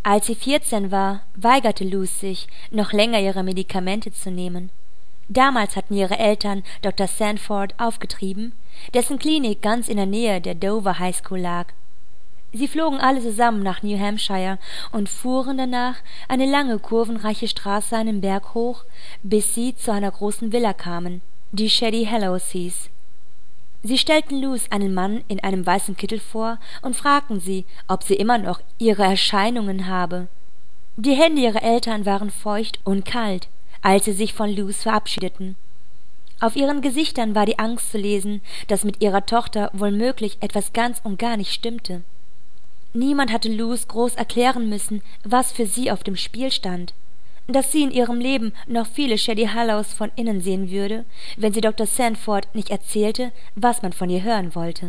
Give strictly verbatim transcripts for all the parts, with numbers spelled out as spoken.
Als sie vierzehn war, weigerte Luz sich, noch länger ihre Medikamente zu nehmen. Damals hatten ihre Eltern Doktor Sanford aufgetrieben, dessen Klinik ganz in der Nähe der Dover High School lag. Sie flogen alle zusammen nach New Hampshire und fuhren danach eine lange kurvenreiche Straße einen Berg hoch, bis sie zu einer großen Villa kamen, die Shady Hollows hieß. Sie stellten Luz einen Mann in einem weißen Kittel vor und fragten sie, ob sie immer noch ihre Erscheinungen habe. Die Hände ihrer Eltern waren feucht und kalt, als sie sich von Luz verabschiedeten. Auf ihren Gesichtern war die Angst zu lesen, dass mit ihrer Tochter wohl möglich etwas ganz und gar nicht stimmte. Niemand hatte Luz groß erklären müssen, was für sie auf dem Spiel stand, dass sie in ihrem Leben noch viele Shady Hollows von innen sehen würde, wenn sie Doktor Sanford nicht erzählte, was man von ihr hören wollte.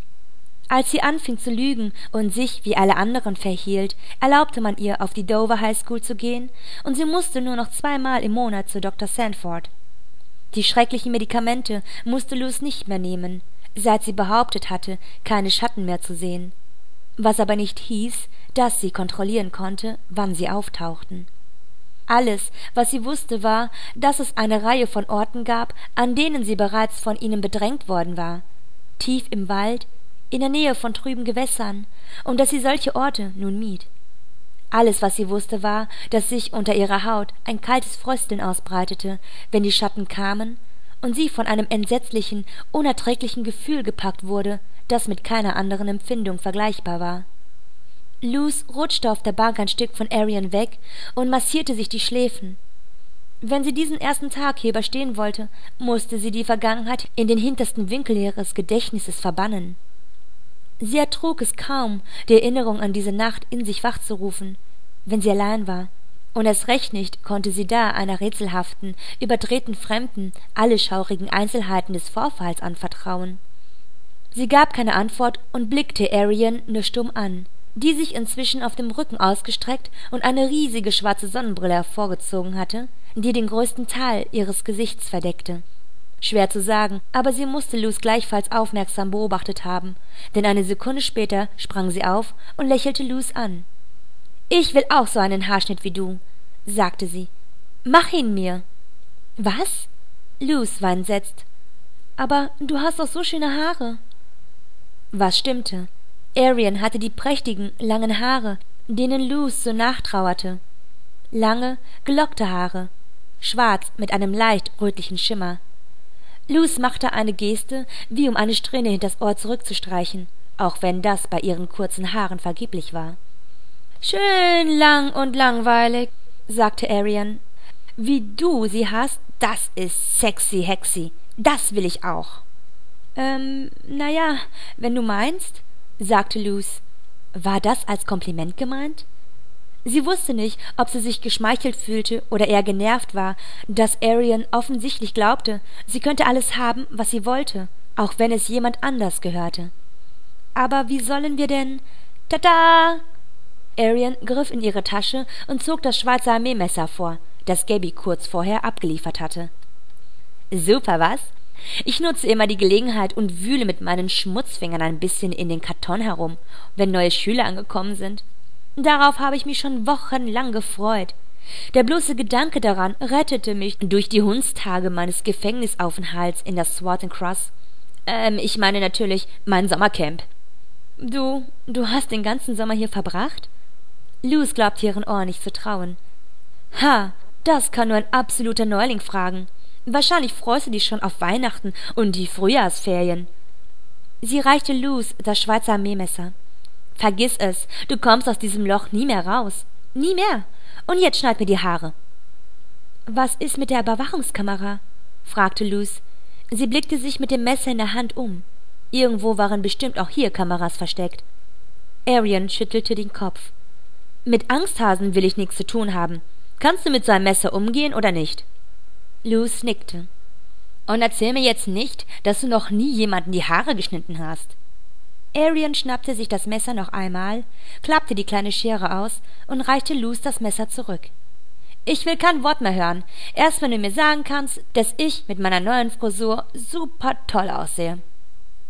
Als sie anfing zu lügen und sich wie alle anderen verhielt, erlaubte man ihr, auf die Dover High School zu gehen, und sie musste nur noch zweimal im Monat zu Doktor Sanford. Die schrecklichen Medikamente musste Luz nicht mehr nehmen, seit sie behauptet hatte, keine Schatten mehr zu sehen, was aber nicht hieß, dass sie kontrollieren konnte, wann sie auftauchten. Alles, was sie wusste, war, dass es eine Reihe von Orten gab, an denen sie bereits von ihnen bedrängt worden war, tief im Wald, in der Nähe von trüben Gewässern, und dass sie solche Orte nun mied. Alles, was sie wusste, war, dass sich unter ihrer Haut ein kaltes Frösteln ausbreitete, wenn die Schatten kamen, und sie von einem entsetzlichen, unerträglichen Gefühl gepackt wurde, das mit keiner anderen Empfindung vergleichbar war. Luz rutschte auf der Bank ein Stück von Arian weg und massierte sich die Schläfen. Wenn sie diesen ersten Tag hier überstehen wollte, musste sie die Vergangenheit in den hintersten Winkel ihres Gedächtnisses verbannen. Sie ertrug es kaum, die Erinnerung an diese Nacht in sich wachzurufen, wenn sie allein war, und erst recht nicht konnte sie da einer rätselhaften, überdrehten Fremden alle schaurigen Einzelheiten des Vorfalls anvertrauen. Sie gab keine Antwort und blickte Arian nur stumm an, die sich inzwischen auf dem Rücken ausgestreckt und eine riesige schwarze Sonnenbrille hervorgezogen hatte, die den größten Teil ihres Gesichts verdeckte. Schwer zu sagen, aber sie musste Luz gleichfalls aufmerksam beobachtet haben, denn eine Sekunde später sprang sie auf und lächelte Luz an. »Ich will auch so einen Haarschnitt wie du«, sagte sie. »Mach ihn mir.« »Was?« Luz war entsetzt. »Aber du hast doch so schöne Haare.« Was stimmte? Arian hatte die prächtigen, langen Haare, denen Luz so nachtrauerte. Lange, gelockte Haare, schwarz mit einem leicht rötlichen Schimmer. Luz machte eine Geste, wie um eine Strähne hinters Ohr zurückzustreichen, auch wenn das bei ihren kurzen Haaren vergeblich war. »Schön lang und langweilig«, sagte Arian. »Wie du sie hast, das ist sexy hexy. Das will ich auch.« »Ähm, na ja, wenn du meinst«, sagte Luz. War das als Kompliment gemeint? Sie wusste nicht, ob sie sich geschmeichelt fühlte oder eher genervt war, dass Arian offensichtlich glaubte, sie könnte alles haben, was sie wollte, auch wenn es jemand anders gehörte. »Aber wie sollen wir denn...« »Tada!« Arian griff in ihre Tasche und zog das Schweizer Armeemesser vor, das Gabby kurz vorher abgeliefert hatte. »Super, was? Ich nutze immer die Gelegenheit und wühle mit meinen Schmutzfingern ein bisschen in den Karton herum, wenn neue Schüler angekommen sind. Darauf habe ich mich schon wochenlang gefreut. Der bloße Gedanke daran rettete mich durch die Hundstage meines Gefängnisaufenthalts in der Swarton Cross. Ähm, ich meine natürlich mein Sommercamp.« »Du, du hast den ganzen Sommer hier verbracht?« Luz glaubte ihren Ohren nicht zu trauen. »Ha, das kann nur ein absoluter Neuling fragen. Wahrscheinlich freust du dich schon auf Weihnachten und die Frühjahrsferien.« Sie reichte Luz das Schweizer Armeemesser. »Vergiss es, du kommst aus diesem Loch nie mehr raus. Nie mehr. Und jetzt schneid mir die Haare.« »Was ist mit der Überwachungskamera?« fragte Luz. Sie blickte sich mit dem Messer in der Hand um. Irgendwo waren bestimmt auch hier Kameras versteckt. Arian schüttelte den Kopf. »Mit Angsthasen will ich nichts zu tun haben. Kannst du mit so einem Messer umgehen oder nicht?« Luz nickte. »Und erzähl mir jetzt nicht, dass du noch nie jemanden die Haare geschnitten hast.« Arian schnappte sich das Messer noch einmal, klappte die kleine Schere aus und reichte Luz das Messer zurück. »Ich will kein Wort mehr hören, erst wenn du mir sagen kannst, dass ich mit meiner neuen Frisur super toll aussehe.«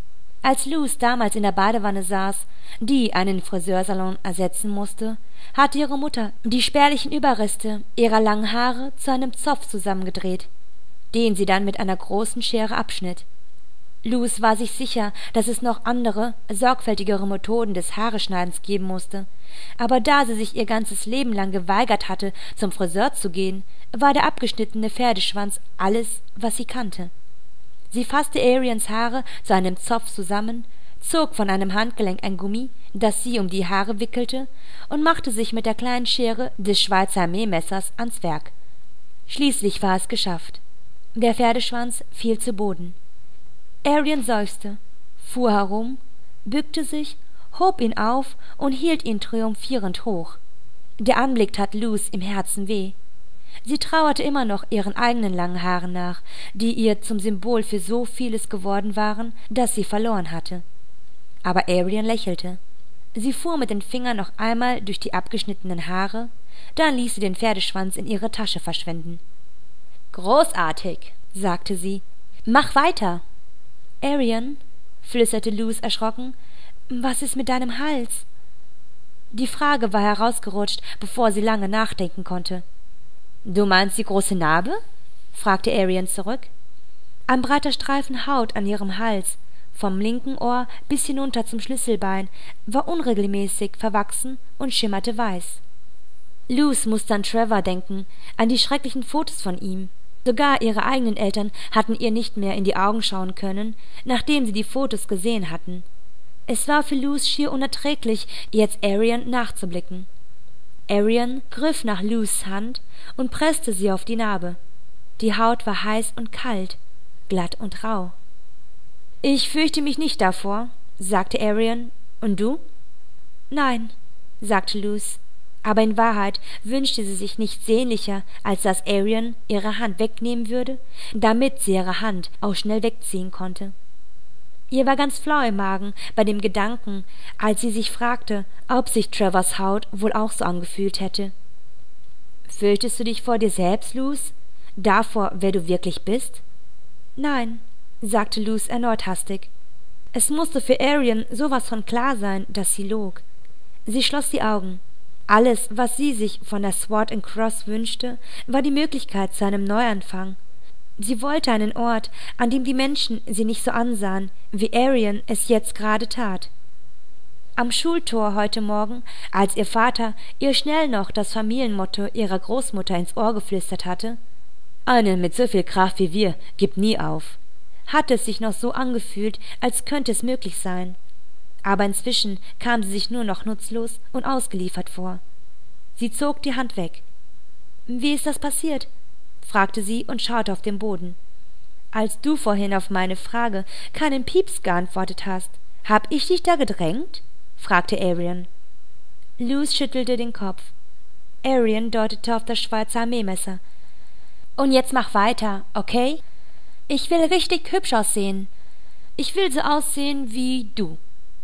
Als Luz damals in der Badewanne saß, die einen Friseursalon ersetzen musste, hatte ihre Mutter die spärlichen Überreste ihrer langen Haare zu einem Zopf zusammengedreht, den sie dann mit einer großen Schere abschnitt. Luz war sich sicher, dass es noch andere, sorgfältigere Methoden des Haareschneidens geben musste, aber da sie sich ihr ganzes Leben lang geweigert hatte, zum Friseur zu gehen, war der abgeschnittene Pferdeschwanz alles, was sie kannte. Sie fasste Arians Haare zu einem Zopf zusammen, zog von einem Handgelenk ein Gummi, das sie um die Haare wickelte, und machte sich mit der kleinen Schere des Schweizer Armeemessers ans Werk. Schließlich war es geschafft. Der Pferdeschwanz fiel zu Boden. Arian seufzte, fuhr herum, bückte sich, hob ihn auf und hielt ihn triumphierend hoch. Der Anblick tat Luz im Herzen weh. Sie trauerte immer noch ihren eigenen langen Haaren nach, die ihr zum Symbol für so vieles geworden waren, das sie verloren hatte. Aber Arian lächelte. Sie fuhr mit den Fingern noch einmal durch die abgeschnittenen Haare, dann ließ sie den Pferdeschwanz in ihre Tasche verschwinden. »Großartig«, sagte sie. »Mach weiter!« »Arian«, flüsterte Luz erschrocken, »was ist mit deinem Hals?« Die Frage war herausgerutscht, bevor sie lange nachdenken konnte. »Du meinst die große Narbe?« fragte Arian zurück. Ein breiter Streifen Haut an ihrem Hals, vom linken Ohr bis hinunter zum Schlüsselbein, war unregelmäßig verwachsen und schimmerte weiß. Luz musste an Trevor denken, an die schrecklichen Fotos von ihm. Sogar ihre eigenen Eltern hatten ihr nicht mehr in die Augen schauen können, nachdem sie die Fotos gesehen hatten. Es war für Luz schier unerträglich, jetzt Arian nachzublicken. Arian griff nach Luz' Hand und presste sie auf die Narbe. Die Haut war heiß und kalt, glatt und rau. »Ich fürchte mich nicht davor«, sagte Arian. »Und du?« »Nein«, sagte Luz. Aber in Wahrheit wünschte sie sich nichts sehnlicher, als dass Arian ihre Hand wegnehmen würde, damit sie ihre Hand auch schnell wegziehen konnte. Ihr war ganz flau im Magen bei dem Gedanken, als sie sich fragte, ob sich Trevors Haut wohl auch so angefühlt hätte. »Fürchtest du dich vor dir selbst, Luz? Davor, wer du wirklich bist?« »Nein«, sagte Luz erneut hastig. Es musste für Arian sowas von klar sein, dass sie log. Sie schloss die Augen. Alles, was sie sich von der Sword and Cross wünschte, war die Möglichkeit zu einem Neuanfang. Sie wollte einen Ort, an dem die Menschen sie nicht so ansahen, wie Arian es jetzt gerade tat. Am Schultor heute Morgen, als ihr Vater ihr schnell noch das Familienmotto ihrer Großmutter ins Ohr geflüstert hatte, »Eine mit so viel Kraft wie wir gibt nie auf«, hatte es sich noch so angefühlt, als könnte es möglich sein. Aber inzwischen kam sie sich nur noch nutzlos und ausgeliefert vor. Sie zog die Hand weg. »Wie ist das passiert?« fragte sie und schaute auf den Boden. »Als du vorhin auf meine Frage keinen Pieps geantwortet hast, hab ich dich da gedrängt?« fragte Arian. Luz schüttelte den Kopf. Arian deutete auf das Schweizer Armeemesser. »Und jetzt mach weiter, okay? Ich will richtig hübsch aussehen. Ich will so aussehen wie du.«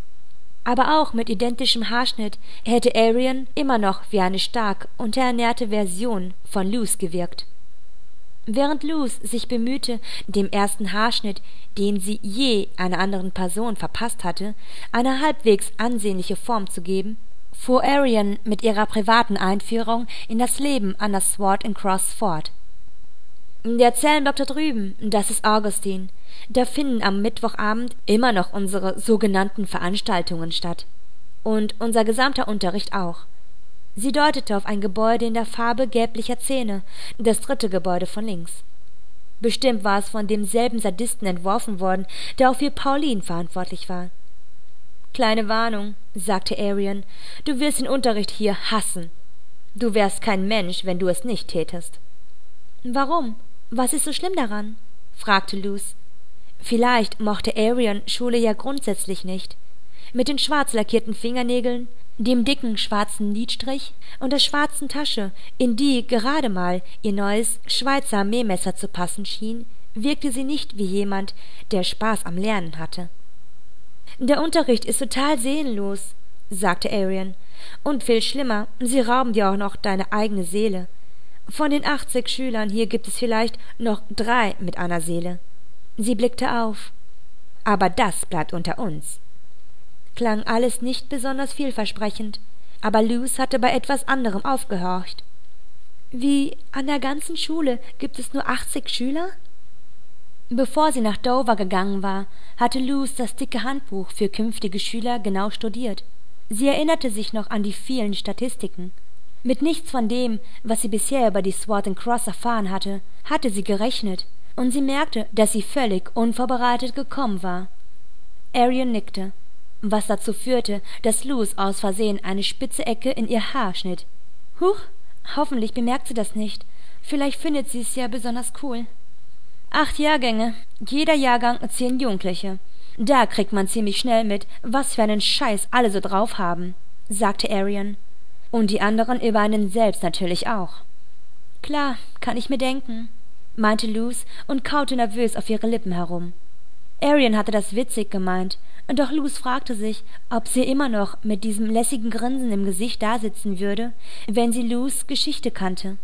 Aber auch mit identischem Haarschnitt hätte Arian immer noch wie eine stark unterernährte Version von Luz gewirkt. Während Luz sich bemühte, dem ersten Haarschnitt, den sie je einer anderen Person verpasst hatte, eine halbwegs ansehnliche Form zu geben, fuhr Arian mit ihrer privaten Einführung in das Leben an der Sword and Cross fort. »Der Zellenblock da drüben, das ist Augustine. Da finden am Mittwochabend immer noch unsere sogenannten Veranstaltungen statt. Und unser gesamter Unterricht auch.« Sie deutete auf ein Gebäude in der Farbe gelblicher Zähne, das dritte Gebäude von links. Bestimmt war es von demselben Sadisten entworfen worden, der auch für Pauline verantwortlich war. »Kleine Warnung«, sagte Arian, »du wirst den Unterricht hier hassen. Du wärst kein Mensch, wenn du es nicht tätest.« »Warum? Was ist so schlimm daran?« fragte Luz. Vielleicht mochte Arian Schule ja grundsätzlich nicht. Mit den schwarz lackierten Fingernägeln, dem dicken schwarzen Lidstrich und der schwarzen Tasche, in die gerade mal ihr neues Schweizer Armeemesser zu passen schien, wirkte sie nicht wie jemand, der Spaß am Lernen hatte. »Der Unterricht ist total seelenlos«, sagte Arian, »und viel schlimmer, sie rauben dir auch noch deine eigene Seele. Von den achtzig Schülern hier gibt es vielleicht noch drei mit einer Seele.« Sie blickte auf. Aber das bleibt unter uns.« Klang alles nicht besonders vielversprechend, aber Luz hatte bei etwas anderem aufgehorcht. »Wie, an der ganzen Schule gibt es nur achtzig Schüler?« Bevor sie nach Dover gegangen war, hatte Luz das dicke Handbuch für künftige Schüler genau studiert. Sie erinnerte sich noch an die vielen Statistiken. Mit nichts von dem, was sie bisher über die Swarton Cross erfahren hatte, hatte sie gerechnet, und sie merkte, dass sie völlig unvorbereitet gekommen war. Arian nickte, was dazu führte, dass Luz aus Versehen eine spitze Ecke in ihr Haar schnitt. »Huch, hoffentlich bemerkt sie das nicht. Vielleicht findet sie es ja besonders cool.« »Acht Jahrgänge, jeder Jahrgang zehn Jugendliche. Da kriegt man ziemlich schnell mit, was für einen Scheiß alle so drauf haben«, sagte Arian. »Und die anderen über einen selbst natürlich auch.« »Klar, kann ich mir denken«, meinte Luz und kaute nervös auf ihre Lippen herum. Arian hatte das witzig gemeint, doch Luz fragte sich, ob sie immer noch mit diesem lässigen Grinsen im Gesicht dasitzen würde, wenn sie Luz Geschichte kannte.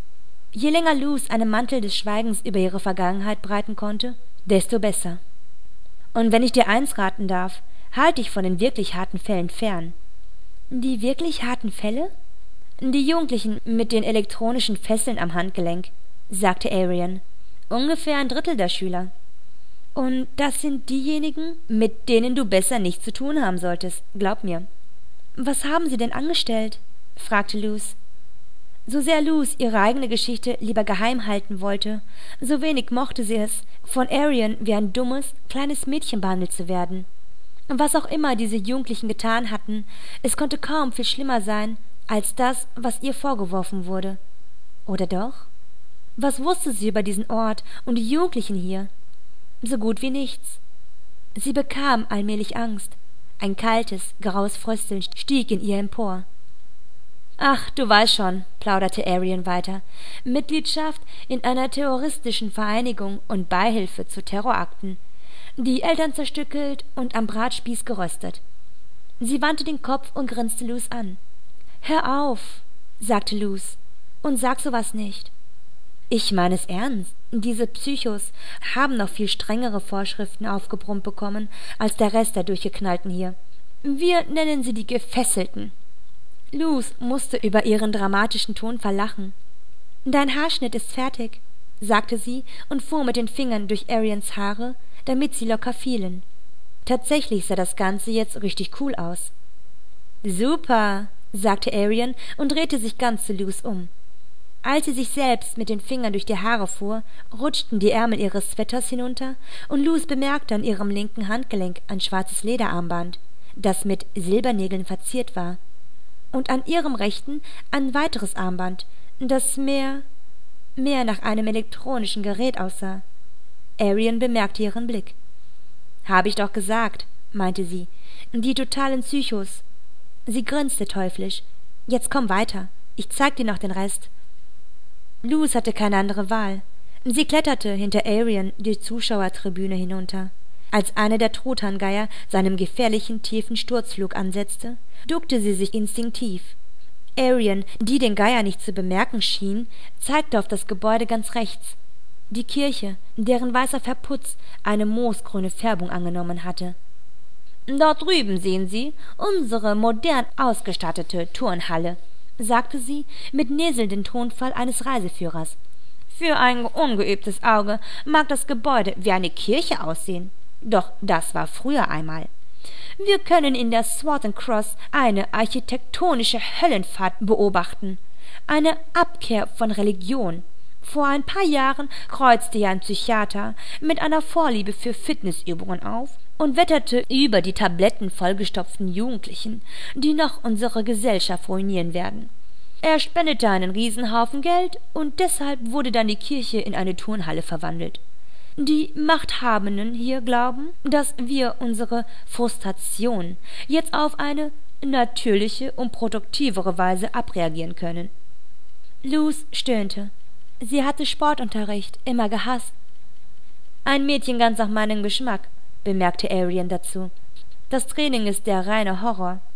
Je länger Luz einen Mantel des Schweigens über ihre Vergangenheit breiten konnte, desto besser. »Und wenn ich dir eins raten darf, halt dich von den wirklich harten Fällen fern.« »Die wirklich harten Fälle?« »Die Jugendlichen mit den elektronischen Fesseln am Handgelenk«, sagte Arian. »Ungefähr ein Drittel der Schüler.« »Und das sind diejenigen, mit denen du besser nichts zu tun haben solltest, glaub mir.« »Was haben sie denn angestellt?« fragte Luz. So sehr Luz ihre eigene Geschichte lieber geheim halten wollte, so wenig mochte sie es, von Arian wie ein dummes, kleines Mädchen behandelt zu werden. Was auch immer diese Jugendlichen getan hatten, es konnte kaum viel schlimmer sein, als das, was ihr vorgeworfen wurde. Oder doch? Was wusste sie über diesen Ort und die Jugendlichen hier? So gut wie nichts. Sie bekam allmählich Angst. Ein kaltes, graues Frösteln stieg in ihr empor. »Ach, du weißt schon«, plauderte Arian weiter, »Mitgliedschaft in einer terroristischen Vereinigung und Beihilfe zu Terrorakten. Die Eltern zerstückelt und am Bratspieß geröstet.« Sie wandte den Kopf und grinste Luz an. »Hör auf«, sagte Luz, »und sag sowas nicht.« »Ich meine es ernst. Diese Psychos haben noch viel strengere Vorschriften aufgebrummt bekommen als der Rest der Durchgeknallten hier. Wir nennen sie die Gefesselten.« Luz musste über ihren dramatischen Tonfall lachen. »Dein Haarschnitt ist fertig«, sagte sie und fuhr mit den Fingern durch Arians Haare, damit sie locker fielen. Tatsächlich sah das Ganze jetzt richtig cool aus. »Super«, sagte Arian und drehte sich ganz zu Luz um. Als sie sich selbst mit den Fingern durch die Haare fuhr, rutschten die Ärmel ihres Sweaters hinunter, und Luz bemerkte an ihrem linken Handgelenk ein schwarzes Lederarmband, das mit Silbernägeln verziert war, und an ihrem rechten ein weiteres Armband, das mehr, mehr nach einem elektronischen Gerät aussah. Arian bemerkte ihren Blick. »Habe ich doch gesagt«, meinte sie, »die totalen Psychos.« Sie grinste teuflisch. »Jetzt komm weiter, ich zeig dir noch den Rest.« Luz hatte keine andere Wahl. Sie kletterte hinter Arian die Zuschauertribüne hinunter. Als einer der Truthahngeier seinem gefährlichen, tiefen Sturzflug ansetzte, duckte sie sich instinktiv. Arian, die den Geier nicht zu bemerken schien, zeigte auf das Gebäude ganz rechts. Die Kirche, deren weißer Verputz eine moosgrüne Färbung angenommen hatte. »Dort drüben sehen Sie unsere modern ausgestattete Turnhalle«, sagte sie mit näselndem Tonfall eines Reiseführers. »Für ein ungeübtes Auge mag das Gebäude wie eine Kirche aussehen, doch das war früher einmal. Wir können in der Swarton Cross eine architektonische Höllenfahrt beobachten, eine Abkehr von Religion. Vor ein paar Jahren kreuzte ja ein Psychiater mit einer Vorliebe für Fitnessübungen auf und wetterte über die Tabletten vollgestopften Jugendlichen, die noch unsere Gesellschaft ruinieren werden. Er spendete einen Riesenhaufen Geld, und deshalb wurde dann die Kirche in eine Turnhalle verwandelt. Die Machthabenden hier glauben, dass wir unsere Frustration jetzt auf eine natürliche und produktivere Weise abreagieren können.« Luz stöhnte. Sie hatte Sportunterricht immer gehasst. »Ein Mädchen ganz nach meinem Geschmack«, bemerkte Arian dazu. »Das Training ist der reine Horror.«